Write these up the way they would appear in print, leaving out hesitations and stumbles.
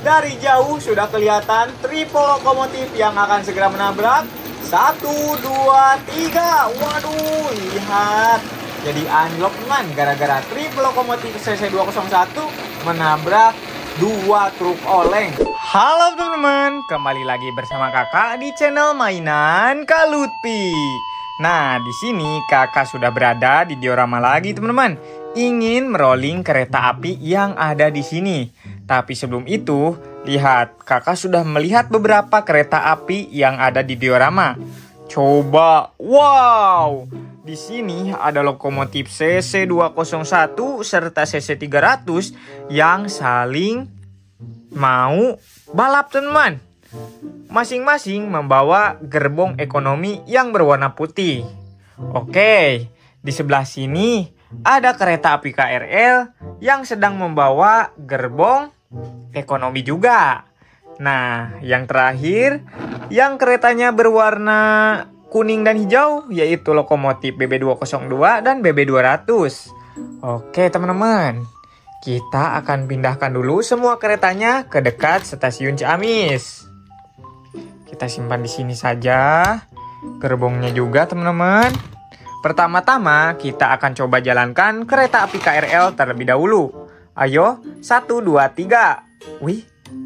Dari jauh sudah kelihatan triple lokomotif yang akan segera menabrak. 1, 2, 3. Waduh, lihat. Jadi anjlok teman gara-gara triple lokomotif CC201 menabrak 2 truk oleng. Halo teman-teman, kembali lagi bersama kakak di channel mainan Kak Lutfi. Nah, di sini kakak sudah berada di diorama lagi teman-teman. Ingin merolling kereta api yang ada di sini. Tapi sebelum itu, lihat, kakak sudah melihat beberapa kereta api yang ada di diorama. Coba, wow! Di sini ada lokomotif CC201 serta CC300 yang saling mau balap teman-teman. Masing-masing membawa gerbong ekonomi yang berwarna putih. Oke, di sebelah sini ada kereta api KRL yang sedang membawa gerbong ekonomi juga. Nah, yang terakhir, yang keretanya berwarna kuning dan hijau, yaitu lokomotif BB202 dan BB200. Oke teman-teman, kita akan pindahkan dulu semua keretanya ke dekat stasiun Ciamis. Kita simpan di sini saja gerbongnya juga teman-teman. Pertama-tama kita akan coba jalankan kereta api KRL terlebih dahulu. Ayo, 1, 2, 3. Wih,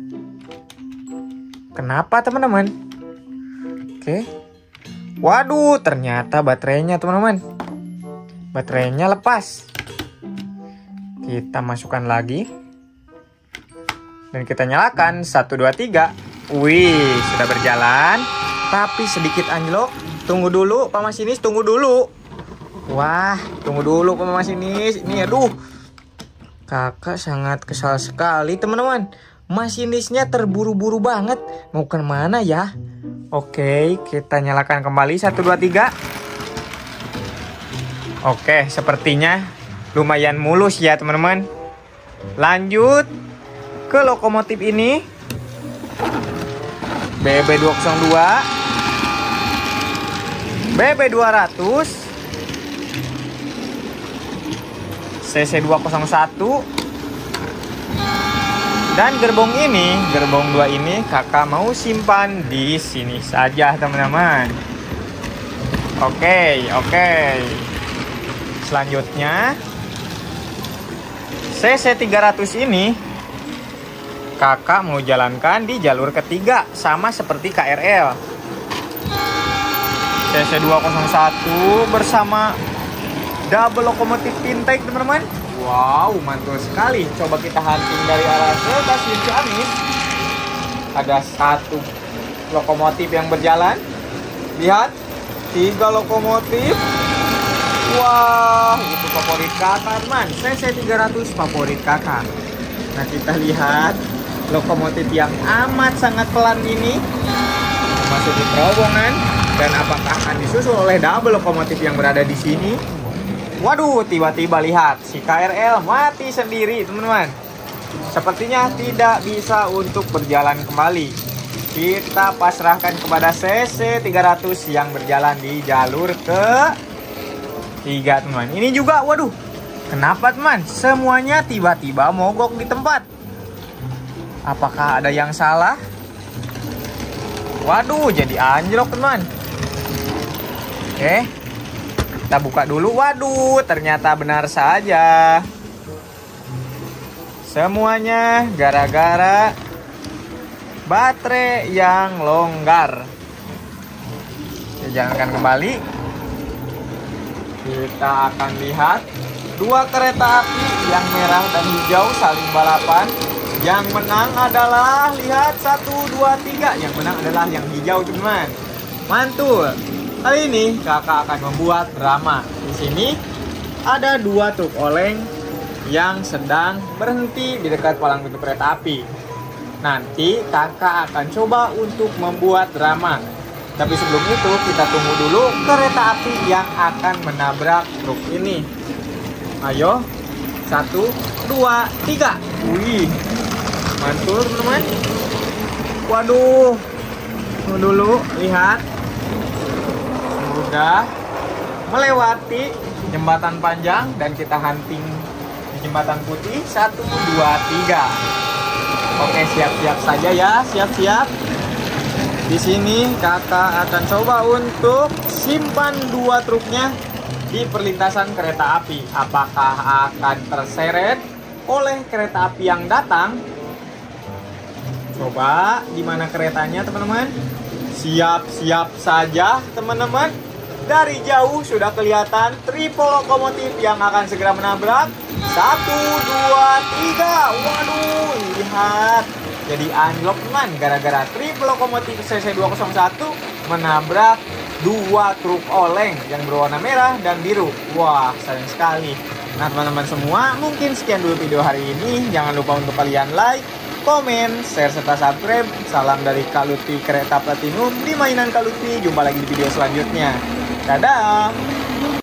kenapa teman-teman? Oke. Waduh, ternyata baterainya teman-teman. Baterainya lepas. Kita masukkan lagi. Dan kita nyalakan. 1, 2, 3. Wih, sudah berjalan. Tapi sedikit anjlok. Tunggu dulu, Pak Masinis, tunggu dulu. Wah, tunggu dulu Pak Masinis. Ini aduh. Kakak sangat kesal sekali teman-teman. Masinisnya terburu-buru banget. Mau ke mana ya? Oke, kita nyalakan kembali. 1, 2, 3. Oke, sepertinya lumayan mulus ya teman-teman. Lanjut ke lokomotif ini. BB202, BB200, CC201, dan gerbong 2 ini kakak mau simpan di sini saja teman-teman. Oke. Selanjutnya CC300 ini kakak mau jalankan di jalur ketiga sama seperti KRL. CC201 bersama double lokomotif intake teman-teman. Wow, mantul sekali. Coba kita hunting dari arah stasiun Ciamis. Ada 1 lokomotif yang berjalan. Lihat, 3 lokomotif. Wah, itu favorit kakak teman. CC300 favorit kakak. Nah, kita lihat lokomotif yang amat sangat pelan ini masuk di terowongan, dan apakah akan disusul oleh double lokomotif yang berada di sini? Waduh, tiba-tiba lihat si KRL mati sendiri teman-teman. Sepertinya tidak bisa untuk berjalan kembali. Kita pasrahkan kepada CC300 yang berjalan di jalur ke-3 teman. Ini juga, waduh, kenapa teman? Semuanya tiba-tiba mogok di tempat. Apakah ada yang salah? Waduh, jadi anjlok teman. Oke, kita buka dulu. Waduh, ternyata benar saja. Semuanya gara-gara baterai yang longgar. Kita jalankan kembali. Kita akan lihat 2 kereta api yang merah dan hijau saling balapan. Yang menang adalah, lihat, 1, 2, 3. Yang menang adalah yang hijau teman. Mantul. Kali ini kakak akan membuat drama. Di sini ada 2 truk oleng yang sedang berhenti di dekat palang pintu kereta api. Nanti kakak akan coba untuk membuat drama. Tapi sebelum itu kita tunggu dulu kereta api yang akan menabrak truk ini. Ayo, 1, 2, 3. Wih, mantul teman-teman. Waduh, tunggu dulu, lihat. Sudah melewati jembatan panjang dan kita hunting di jembatan putih. 1, 2, 3. Oke, siap-siap saja ya, siap-siap. Di sini kakak akan coba untuk simpan dua truknya di perlintasan kereta api. Apakah akan terseret oleh kereta api yang datang? Coba di mana keretanya, teman-teman? Siap-siap saja, teman-teman. Dari jauh sudah kelihatan tripo lokomotif yang akan segera menabrak. 1, 2, 3. Waduh, lihat. Jadi anjlok man gara-gara tripo lokomotif CC201 menabrak dua truk oleng yang berwarna merah dan biru. Wah, sayang sekali. Nah, teman-teman semua, mungkin sekian dulu video hari ini. Jangan lupa untuk kalian like, komen, share, serta subscribe. Salam dari Kak Lutfi Kereta Platinum di mainan Kak Lutfi. Jumpa lagi di video selanjutnya. Dadah!